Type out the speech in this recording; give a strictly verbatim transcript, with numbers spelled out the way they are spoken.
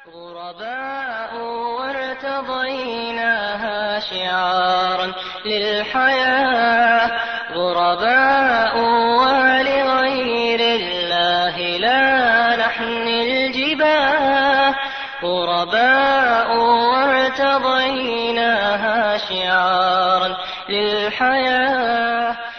غرباء وارتضيناها شعارا للحياة، غرباء ولغير الله لا نحمي الجباه، غرباء وارتضيناها شعارا للحياة.